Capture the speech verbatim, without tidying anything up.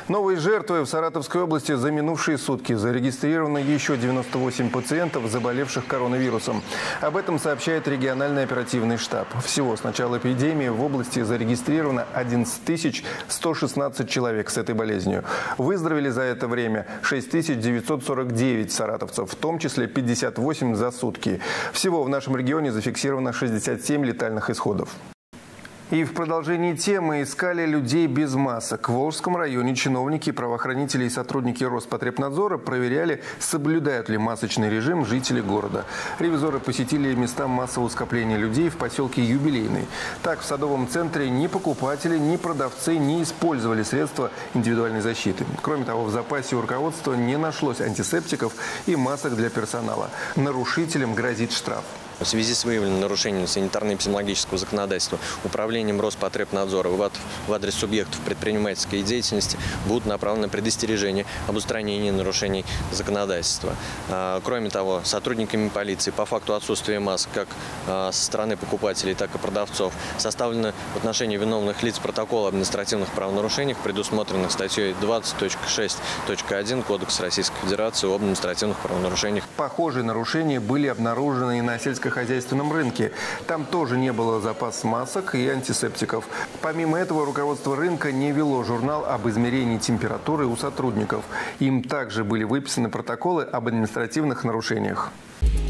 Новые жертвы в Саратовской области. За минувшие сутки зарегистрировано еще девяносто восемь пациентов, заболевших коронавирусом. Об этом сообщает региональный оперативный штаб. Всего с начала эпидемии в области зарегистрировано одиннадцать тысяч сто шестнадцать человек с этой болезнью. Выздоровели за это время шесть тысяч девятьсот сорок девять саратовцев, в том числе пятьдесят восемь за сутки. Всего в нашем регионе зафиксировано шестьдесят семь летальных исходов. И в продолжении темы искали людей без масок. В Волжском районе чиновники, правоохранители и сотрудники Роспотребнадзора проверяли, соблюдают ли масочный режим жители города. Ревизоры посетили места массового скопления людей в поселке Юбилейный. Так, в Садовом центре ни покупатели, ни продавцы не использовали средства индивидуальной защиты. Кроме того, в запасе у руководства не нашлось антисептиков и масок для персонала. Нарушителям грозит штраф. В связи с выявленным нарушением санитарно-эпидемиологического законодательства управлением Роспотребнадзора в адрес субъектов предпринимательской деятельности будут направлены предостережения об устранении нарушений законодательства. Кроме того, сотрудниками полиции по факту отсутствия масок как со стороны покупателей, так и продавцов составлено в отношении виновных лиц протокол об административных правонарушениях, предусмотренных статьей двадцать точка шесть точка один Кодекса Российской Федерации об административных правонарушениях. Похожие нарушения были обнаружены и на сельскохозяйственном рынке. Там тоже не было запас масок и антисептиков. Помимо этого, руководство рынка не вело журнал об измерении температуры у сотрудников. Им также были выписаны протоколы об административных нарушениях.